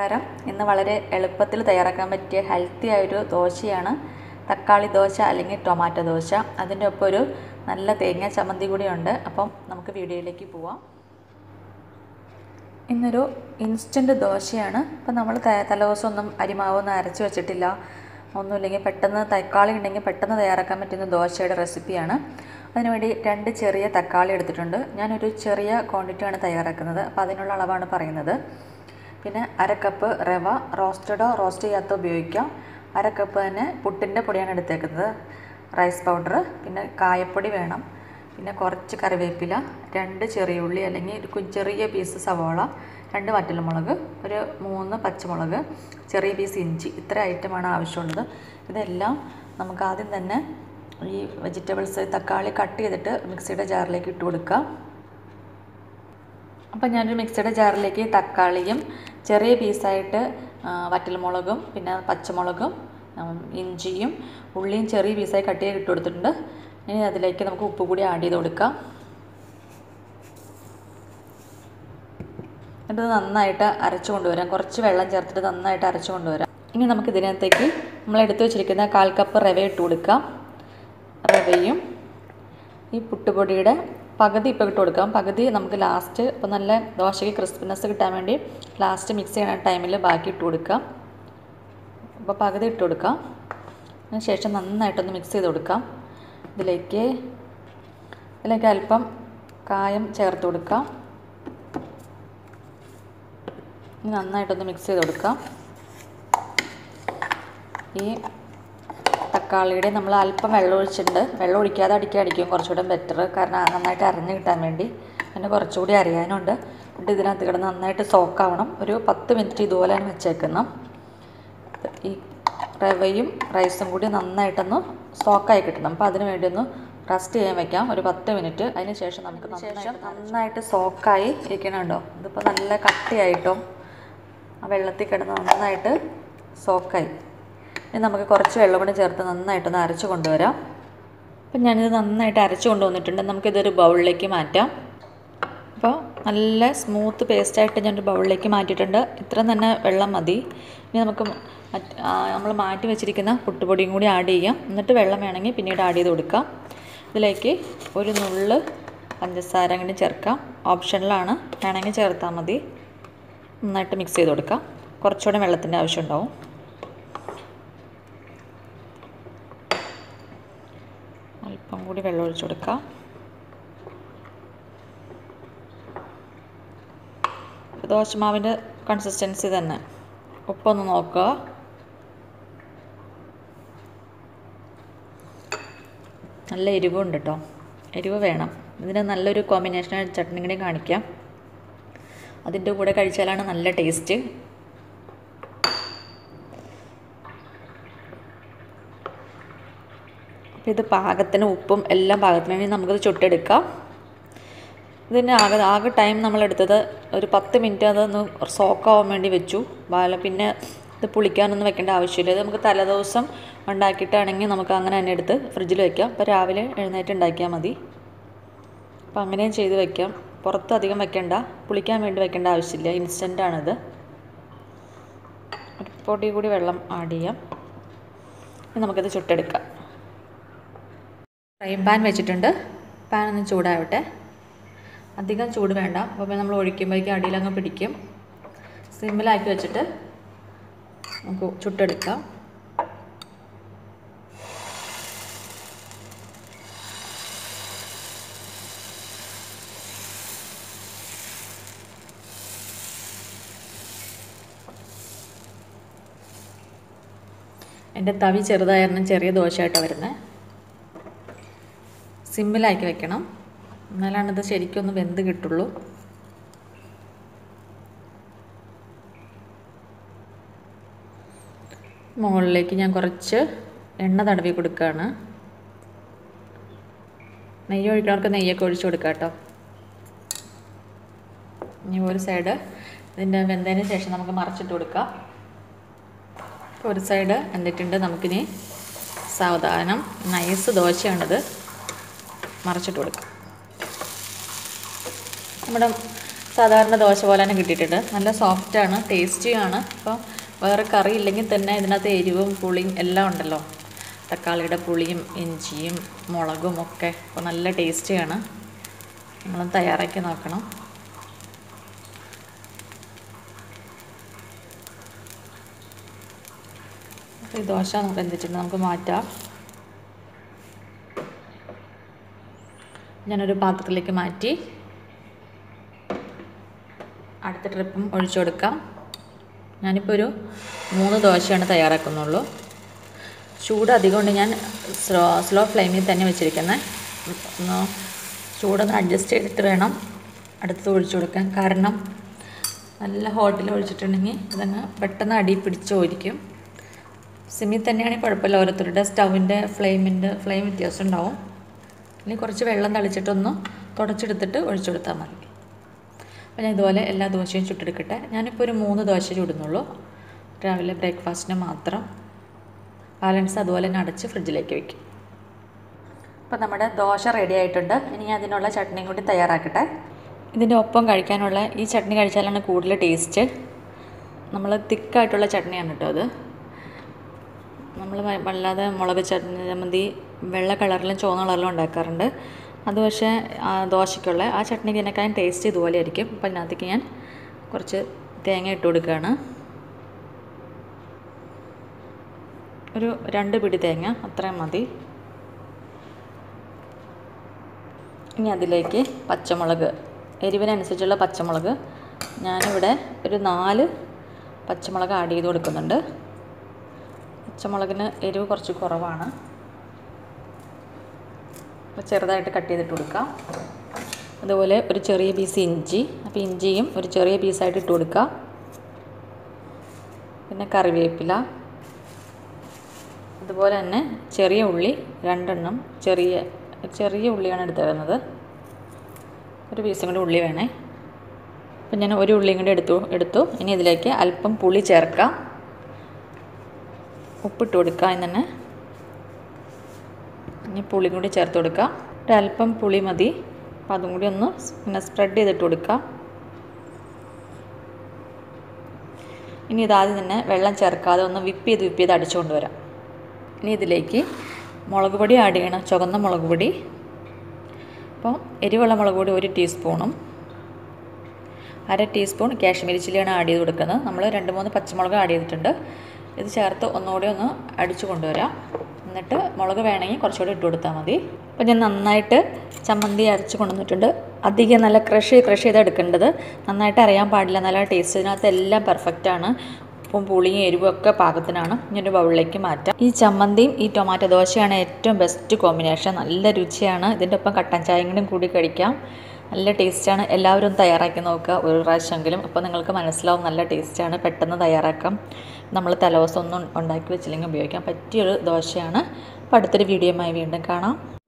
നമസ്കാരം. ഇന്ന് വളരെ എളുപ്പത്തിൽ തയ്യാറാക്കാൻ പറ്റിയ ഹെൽത്തി ആയൊരു ദോശയാണ് തക്കാളി ദോശ അല്ലെങ്കിൽ ടൊമാറ്റോ ദോശ. അതിൻ്റെ ഒപ്പം ഒരു നല്ല തേങ്ങ ചമ്മന്തി കൂടിയുണ്ട്. അപ്പം നമുക്ക് വീഡിയോയിലേക്ക് പോവാം. ഇന്നൊരു ഇൻസ്റ്റൻറ്റ് ദോശയാണ്. ഇപ്പം നമ്മൾ തലേദിവസം ഒന്നും അരിമാവൊന്നും അരച്ച് വെച്ചിട്ടില്ല, ഒന്നുമില്ലെങ്കിൽ പെട്ടെന്ന് തക്കാളി ഉണ്ടെങ്കിൽ പെട്ടെന്ന് തയ്യാറാക്കാൻ പറ്റുന്ന ദോശയുടെ റെസിപ്പിയാണ്. അതിനുവേണ്ടി 2 ചെറിയ തക്കാളി എടുത്തിട്ടുണ്ട്. ഞാനൊരു ചെറിയ ക്വാണ്ടിറ്റിയാണ് തയ്യാറാക്കുന്നത്, അപ്പോൾ അതിനുള്ള അളവാണ് പറയുന്നത്. പിന്നെ 1/2 കപ്പ് റവ, റോസ്റ്റഡോ റോസ്റ്റ് ചെയ്യാത്തോ ഉപയോഗിക്കാം. 1/2 കപ്പ് തന്നെ പുട്ടിൻ്റെ പൊടിയാണ് എടുത്തേക്കുന്നത്, റൈസ് പൗഡർ. പിന്നെ കായപ്പൊടി വേണം. പിന്നെ കുറച്ച് കറിവേപ്പില, 2 ചെറിയ ഉള്ളി അല്ലെങ്കിൽ ഒരു ചെറിയ പീസ് സവാള, 2 വറ്റൽമുളക്, ഒരു 3 പച്ചമുളക്, ചെറിയ പീസ് ഇഞ്ചി. ഇത്ര ഐറ്റമാണ് ആവശ്യമുള്ളത്. ഇതെല്ലാം നമുക്ക് ആദ്യം തന്നെ ഈ വെജിറ്റബിൾസ് തക്കാളി കട്ട് ചെയ്തിട്ട് മിക്സിയുടെ ജാറിലേക്ക് ഇട്ട് കൊടുക്കാം. അപ്പം ഞാനൊരു മിക്സിയുടെ ജാറിലേക്ക് തക്കാളിയും ചെറിയ പീസായിട്ട് വറ്റൽമുളകും പിന്നെ പച്ചമുളകും ഇഞ്ചിയും ഉള്ളിയും ചെറിയ പീസായി കട്ട് ചെയ്ത് ഇട്ട് കൊടുത്തിട്ടുണ്ട്. ഇനി അതിലേക്ക് നമുക്ക് ഉപ്പ് കൂടി ആഡ് ചെയ്ത് കൊടുക്കാം. എന്നിട്ട് നന്നായിട്ട് അരച്ചു കൊണ്ടുവരാം. കുറച്ച് വെള്ളം ചേർത്തിട്ട് നന്നായിട്ട് അരച്ചു കൊണ്ടുവരാം. ഇനി നമുക്ക് ഇതിനകത്തേക്ക് നമ്മൾ എടുത്തു വെച്ചിരിക്കുന്ന 1/4 കപ്പ് റവ ഇട്ട് കൊടുക്കാം. റവയും ഈ പുട്ടുപൊടിയുടെ പകുതി ഇപ്പോൾ ഇട്ട് കൊടുക്കാം. പകുതി നമുക്ക് ലാസ്റ്റ്, ഇപ്പോൾ നല്ല ദോശയ്ക്ക് ക്രിസ്പിനെസ് കിട്ടാൻ വേണ്ടി ലാസ്റ്റ് മിക്സ് ചെയ്യുന്ന ടൈമിൽ ബാക്കി ഇട്ട് കൊടുക്കാം. അപ്പോൾ പകുതി ഇട്ട് കൊടുക്കാം. അതിന് ശേഷം നന്നായിട്ടൊന്ന് മിക്സ് ചെയ്ത് കൊടുക്കാം. ഇതിലേക്ക് അല്പം കായം ചേർത്ത് കൊടുക്കാം. നന്നായിട്ടൊന്ന് മിക്സ് ചെയ്ത് കൊടുക്കാം. ഈ തക്കാളിയുടെ നമ്മൾ അല്പം വെള്ളം ഒഴിച്ചിട്ടുണ്ട്. വെള്ളം ഒഴിക്കാതെ അടിക്കും കുറച്ചുകൂടെ ബെറ്റർ, കാരണം നന്നായിട്ട് അരഞ്ഞ് കിട്ടാൻ വേണ്ടി. പിന്നെ കുറച്ചുകൂടി അരിയാനുണ്ട്. എന്നിട്ട് ഇതിനകത്ത് കിടന്ന് നന്നായിട്ട് സോക്കാവണം. ഒരു 10 മിനിറ്റ് ഇതുപോലെയാണ് വെച്ചേക്കുന്നത്. ഈ റവയും റൈസും കൂടി നന്നായിട്ടൊന്ന് സോക്കായി കിട്ടണം. അപ്പോൾ അതിന് വേണ്ടി ഒന്ന് റസ്റ്റ് ചെയ്യാൻ വെക്കാം ഒരു 10 മിനിറ്റ്. അതിന് ശേഷം നമുക്ക് നന്നായിട്ട് സോക്കായി ഇരിക്കണുണ്ടോ. ഇതിപ്പോൾ നല്ല കട്ടിയായിട്ടോ ആ വെള്ളത്തിൽ കിടന്ന് നന്നായിട്ട് സോക്കായി. ഇനി നമുക്ക് കുറച്ച് വെള്ളം കൂടി ചേർത്ത് നന്നായിട്ടൊന്ന് അരച്ച് കൊണ്ടുവരാം. അപ്പം ഞാനിത് നന്നായിട്ട് അരച്ച് കൊണ്ടുവന്നിട്ടുണ്ട്. നമുക്കിതൊരു ബൗളിലേക്ക് മാറ്റാം. അപ്പോൾ നല്ല സ്മൂത്ത് പേസ്റ്റായിട്ട് ഞാനൊരു ബൗളിലേക്ക് മാറ്റിയിട്ടുണ്ട്. ഇത്ര തന്നെ വെള്ളം മതി. ഇനി നമുക്ക് നമ്മൾ മാറ്റി വെച്ചിരിക്കുന്ന പുട്ടുപൊടിയും കൂടി ആഡ് ചെയ്യാം. എന്നിട്ട് വെള്ളം വേണമെങ്കിൽ പിന്നീട് ആഡ് ചെയ്ത് കൊടുക്കാം. ഇതിലേക്ക് ഒരു നുള്ള് പഞ്ചസാര കൂടി ചേർക്കാം. ഓപ്ഷനിലാണ്, വേണമെങ്കിൽ ചേർത്താൽ മതി. നന്നായിട്ട് മിക്സ് ചെയ്ത് കൊടുക്കാം. കുറച്ചുകൂടെ വെള്ളത്തിൻ്റെ ആവശ്യം ഉണ്ടാവും. അല്പം കൂടി വെള്ളം ഒഴിച്ച് കൊടുക്കാം. ദോശമാവിൻ്റെ കൺസിസ്റ്റൻസി തന്നെ. ഉപ്പൊന്ന് നോക്കുക. നല്ല എരിവുണ്ട് കേട്ടോ, എരിവ് വേണം. ഇതിന് നല്ലൊരു കോമ്പിനേഷൻ ചട്നി കൂടി കാണിക്കാം. അതിൻ്റെ കൂടെ കഴിച്ചാലാണ് നല്ല ടേസ്റ്റ്. അപ്പോൾ ഇത് പാകത്തിന് ഉപ്പും എല്ലാം പാകത്തിന്. ഇനി നമുക്കത് ചുട്ടെടുക്കാം. ഇതിന് ആകെ ടൈം നമ്മളെടുത്തത് ഒരു 10 മിനിറ്റ് അതൊന്ന് സോക്കാവാൻ വേണ്ടി വെച്ചു. പിന്നെ ഇത് പുളിക്കാനൊന്നും വെക്കേണ്ട ആവശ്യമില്ല. ഇത് നമുക്ക് തലേദിവസം ഉണ്ടാക്കിയിട്ടാണെങ്കിൽ നമുക്ക് അങ്ങനെ തന്നെ എടുത്ത് ഫ്രിഡ്ജിൽ വയ്ക്കാം. അപ്പോൾ രാവിലെ എഴുന്നേറ്റ് ഉണ്ടാക്കിയാൽ മതി. അപ്പോൾ അങ്ങനെയും ചെയ്ത് വയ്ക്കാം. പുറത്ത് അധികം വെക്കേണ്ട, പുളിക്കാൻ വേണ്ടി വെക്കേണ്ട ആവശ്യമില്ല. ഇൻസ്റ്റൻ്റാണിത്. ഒരു പൊടി കൂടി വെള്ളം ആഡ് ചെയ്യാം. നമുക്കിത് ചുട്ടെടുക്കാം. ഫ്രൈ പാൻ വെച്ചിട്ടുണ്ട്. പാൻ ഒന്ന് ചൂടാവട്ടെ. അധികം ചൂട് വേണ്ട. അപ്പോൾ നമ്മൾ ഒഴിക്കുമ്പോഴേക്കും അടിയിലങ്ങ് പിടിക്കും. സിമ്മിലാക്കി വെച്ചിട്ട് നമുക്ക് ചുട്ടെടുക്കാം. എൻ്റെ തവി ചെറുതായിരുന്നു, ചെറിയ ദോശയായിട്ട് വരുന്നത്. സിമ്മിലാക്കി വെക്കണം, എന്നാലാണിത് ശരിക്കും ഒന്ന് വെന്ത് കിട്ടുള്ളൂ. മുകളിലേക്ക് ഞാൻ കുറച്ച് എണ്ണ തടവി കൊടുക്കുകയാണ്. നെയ്യ് ഒഴിക്കുന്നവർക്ക് നെയ്യൊക്കെ ഒഴിച്ച് കൊടുക്കാം കേട്ടോ. ഇനി ഒരു സൈഡ് ഇതിൻ്റെ വെന്തതിന് ശേഷം നമുക്ക് മറിച്ചിട്ട് കൊടുക്കാം. ഒരു സൈഡ് വെന്തിട്ടുണ്ട്. നമുക്കിനി സാവധാനം നൈസ് ദോശയാണിത്, മറിച്ചിട്ട് കൊടുക്കാം. നമ്മുടെ സാധാരണ ദോശ പോലെ തന്നെ കിട്ടിയിട്ടുണ്ട്. നല്ല സോഫ്റ്റാണ്, ടേസ്റ്റിയാണ്. അപ്പോൾ വേറെ കറി ഇല്ലെങ്കിൽ തന്നെ ഇതിനകത്ത് എരിവും പുളിയും എല്ലാം ഉണ്ടല്ലോ. തക്കാളിയുടെ പുളിയും ഇഞ്ചിയും മുളകും ഒക്കെ. അപ്പോൾ നല്ല ടേസ്റ്റിയാണ്. നിങ്ങളും തയ്യാറാക്കി നോക്കണം. അപ്പോൾ ഈ ദോശ വെന്തിട്ടുണ്ട്, നമുക്ക് മാറ്റാം. ഞാനൊരു പാത്രത്തിലേക്ക് മാറ്റി അടുത്ത ട്രിപ്പും ഒഴിച്ചു കൊടുക്കാം. ഞാനിപ്പോൾ ഒരു 3 ദോശയാണ് തയ്യാറാക്കുന്നുള്ളൂ. ചൂട് അധികം കൊണ്ട് ഞാൻ സ്ലോ ഫ്ലെയിമിൽ തന്നെ വെച്ചിരിക്കുന്നത്. ഒന്ന് ചൂടൊന്ന് അഡ്ജസ്റ്റ് ചെയ്തിട്ട് വേണം അടുത്തത് ഒഴിച്ചു കൊടുക്കാൻ. കാരണം നല്ല ഹോട്ടിൽ ഒഴിച്ചിട്ടുണ്ടെങ്കിൽ ഇതങ്ങ് പെട്ടെന്ന് അടി പിടിച്ചോയിരിക്കും. സിമ്മിൽ തന്നെയാണെങ്കിൽ കുഴപ്പമില്ല. ഓരോരുത്തരുടെ സ്റ്റൗവിൻ്റെ ഫ്ലെയിം വ്യത്യാസം ഉണ്ടാവും. ഇനി കുറച്ച് വെള്ളം തളിച്ചിട്ടൊന്ന് തുടച്ചെടുത്തിട്ട് ഒഴിച്ചു കൊടുത്താൽ മതി. അപ്പോൾ ഞാൻ ഇതുപോലെ എല്ലാ ദോശയും ചുട്ടെടുക്കട്ടെ. ഞാനിപ്പോൾ ഒരു 3 ദോശ ചുടുന്നുള്ളൂ. രാവിലെ ബ്രേക്ക്ഫാസ്റ്റിന് മാത്രം. ബാലൻസ് അതുപോലെ തന്നെ അടച്ച് ഫ്രിഡ്ജിലേക്ക് വയ്ക്കും. അപ്പോൾ നമ്മുടെ ദോശ റെഡി ആയിട്ടുണ്ട്. ഇനി ഞാൻ അതിനുള്ള ചട്നിയും കൂടി തയ്യാറാക്കട്ടെ. ഇതിൻ്റെ ഒപ്പം കഴിക്കാനുള്ള ഈ ചട്നി കഴിച്ചാലാണ് കൂടുതൽ ടേസ്റ്റ്. നമ്മൾ തിക്കായിട്ടുള്ള ചട്നിയാണ് കേട്ടോ അത്. നമ്മൾ വല്ലാതെ മുളക് ചമ്മന്തി വെള്ള കളറിലും ചുവന്ന കളറിലും ഉണ്ടാക്കാറുണ്ട്. അത് പക്ഷേ ദോശയ്ക്കുള്ള ആ ചട്നിക്ക് ഇതിനേക്കാളും ടേസ്റ്റ് ഇതുപോലെ ആയിരിക്കും. അപ്പോൾ അതിനകത്തേക്ക് ഞാൻ കുറച്ച് തേങ്ങ ഇട്ട് കൊടുക്കുകയാണ്. ഒരു 2 പിടി തേങ്ങ അത്രയും മതി. ഇനി അതിലേക്ക് പച്ചമുളക്, എരിവിനനുസരിച്ചുള്ള പച്ചമുളക് ഞാനിവിടെ ഒരു 4 പച്ചമുളക് ആഡ് ചെയ്ത് കൊടുക്കുന്നുണ്ട്. പച്ചമുളകിന് എരിവ് കുറച്ച് കുറവാണ്. ചെറുതായിട്ട് കട്ട് ചെയ്തിട്ട് കൊടുക്കാം. അതുപോലെ ഒരു ചെറിയ പീസ് ഇഞ്ചി, അപ്പോൾ ഇഞ്ചിയും ഒരു ചെറിയ പീസായിട്ട് ഇട്ട് കൊടുക്കാം. പിന്നെ കറിവേപ്പില, അതുപോലെ തന്നെ ചെറിയ ഉള്ളി 2 എണ്ണം, ചെറിയ ഉള്ളിയാണ് എടുത്തിരുന്നത്. ഒരു പീസും കൂടി ഉള്ളി വേണേ. അപ്പം ഞാൻ ഒരു ഉള്ളിയും കൂടി എടുത്തു. ഇനി ഇതിലേക്ക് അല്പം പുളി ചേർക്കാം. ഉപ്പിട്ട് കൊടുക്കാം. ഇന്ന് തന്നെ ഇനി പുളി കൂടി ചേർത്ത് കൊടുക്കാം. ഒരല്പം പുളി മതി. അപ്പോൾ അതും കൂടി ഒന്ന് പിന്നെ സ്പ്രെഡ് ചെയ്തിട്ട് കൊടുക്കാം. ഇനി ഇതാദ്യം തന്നെ വെള്ളം ചേർക്കാതെ ഒന്ന് വിപ്പ് ചെയ്ത് അടിച്ചു കൊണ്ടുവരാം. ഇനി ഇതിലേക്ക് മുളക് പൊടി ആഡ് ചെയ്യണം. ചുവന്ന മുളക് പൊടി. അപ്പോൾ എരിവുള്ള മുളക് പൊടി 1 ടീസ്പൂണും 1/2 ടീസ്പൂൺ കാശ്മീരി ചില്ലിയാണ് ആഡ് ചെയ്ത് കൊടുക്കുന്നത്. നമ്മൾ 2-3 പച്ചമുളക് ആഡ് ചെയ്തിട്ടുണ്ട്. ഇത് ചേർത്ത് ഒന്നുകൂടി ഒന്ന് അടിച്ചു കൊണ്ടുവരാം. എന്നിട്ട് മുളക് വേണമെങ്കിൽ കുറച്ചുകൂടി ഇട്ട് കൊടുത്താൽ മതി. അപ്പോൾ ഞാൻ നന്നായിട്ട് ചമ്മന്തി അരച്ച് കൊണ്ടുവന്നിട്ടുണ്ട്. അധികം നല്ല ക്രഷ് ചെയ്ത് എടുക്കേണ്ടത്. നന്നായിട്ട് അറിയാൻ പാടില്ല. നല്ല ടേസ്റ്റ്. ഇതിനകത്ത് എല്ലാം പെർഫെക്റ്റാണ്. ഉപ്പും പുളിയും എരിവും ഒക്കെ പാകത്തിനാണ്. ഇനി ഒരു ബൗളിലേക്ക് മാറ്റാം. ഈ ചമ്മന്തിയും ഈ ടൊമാറ്റോ ദോശയാണ് ഏറ്റവും ബെസ്റ്റ് കോമ്പിനേഷൻ. നല്ല രുചിയാണ്. ഇതിൻ്റെ ഒപ്പം കട്ടൻ ചായയും കൂടി കഴിക്കാം. നല്ല ടേസ്റ്റാണ്. എല്ലാവരും തയ്യാറാക്കി നോക്കുക ഒരു പ്രാവശ്യമെങ്കിലും. അപ്പോൾ നിങ്ങൾക്ക് മനസ്സിലാവും നല്ല ടേസ്റ്റാണ്. പെട്ടെന്ന് തയ്യാറാക്കാം. നമ്മൾ തലേദിവസം ഒന്നും ഉണ്ടാക്കി വെച്ചില്ലെങ്കിൽ ഉപയോഗിക്കാൻ പറ്റിയൊരു ദോശയാണ്. അപ്പോൾ അടുത്തൊരു വീഡിയോയുമായി വീണ്ടും കാണാം.